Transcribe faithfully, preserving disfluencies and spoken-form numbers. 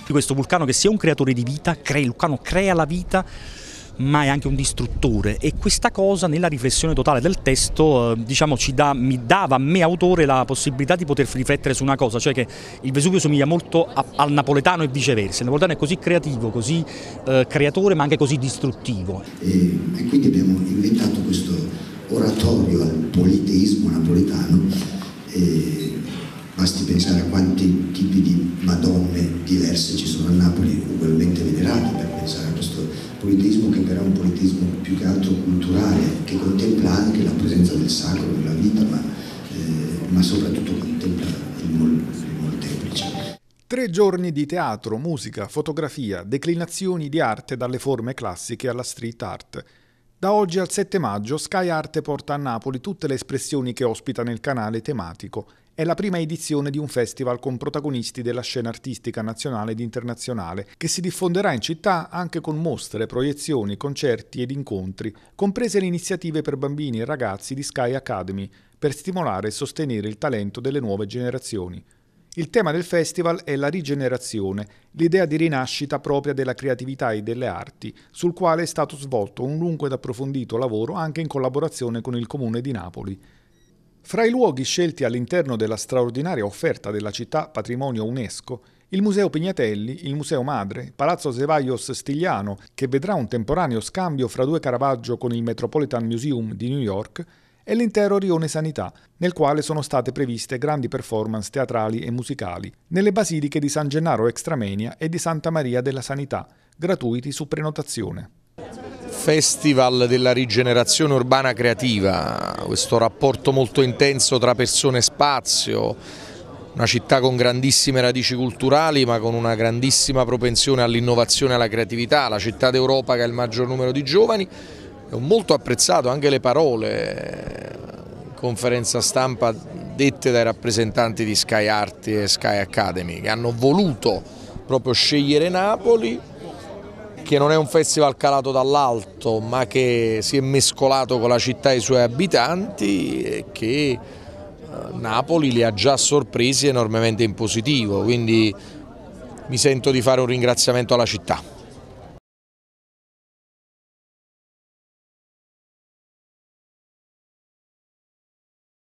Questo vulcano che sia un creatore di vita, crea, il vulcano crea la vita, ma è anche un distruttore, e questa cosa nella riflessione totale del testo eh, diciamo ci dà, mi dava a me autore la possibilità di poter riflettere su una cosa, cioè che il Vesuvio somiglia molto a, al napoletano e viceversa. Il napoletano è così creativo, così eh, creatore, ma anche così distruttivo. E, e quindi abbiamo inventato questo oratorio al politeismo napoletano. E basti pensare a quanti tipi di Madonne diverse ci sono a Napoli, ugualmente venerate, per pensare a questo politeismo, che però è un politeismo più che altro culturale, che contempla anche la presenza del sacro nella vita, ma, eh, ma soprattutto contempla il, mol, il molteplice. Tre giorni di teatro, musica, fotografia, declinazioni di arte dalle forme classiche alla street art. Da oggi al sette maggio Sky Arte porta a Napoli tutte le espressioni che ospita nel canale tematico. È la prima edizione di un festival con protagonisti della scena artistica nazionale ed internazionale, che si diffonderà in città anche con mostre, proiezioni, concerti ed incontri, comprese le iniziative per bambini e ragazzi di Sky Academy, per stimolare e sostenere il talento delle nuove generazioni. Il tema del festival è la rigenerazione, l'idea di rinascita propria della creatività e delle arti, sul quale è stato svolto un lungo ed approfondito lavoro anche in collaborazione con il Comune di Napoli. Fra i luoghi scelti all'interno della straordinaria offerta della città patrimonio UNESCO, il Museo Pignatelli, il Museo Madre, Palazzo Zevallos Stigliano, che vedrà un temporaneo scambio fra due Caravaggio con il Metropolitan Museum di New York, e l'intero Rione Sanità, nel quale sono state previste grandi performance teatrali e musicali, nelle basiliche di San Gennaro Extramenia e di Santa Maria della Sanità, gratuiti su prenotazione. Festival della rigenerazione urbana creativa, questo rapporto molto intenso tra persone e spazio, una città con grandissime radici culturali ma con una grandissima propensione all'innovazione e alla creatività, la città d'Europa che ha il maggior numero di giovani. Ho molto apprezzato anche le parole in conferenza stampa dette dai rappresentanti di Sky Art e Sky Academy, che hanno voluto proprio scegliere Napoli, che non è un festival calato dall'alto ma che si è mescolato con la città e i suoi abitanti, e che Napoli li ha già sorpresi enormemente in positivo, quindi mi sento di fare un ringraziamento alla città.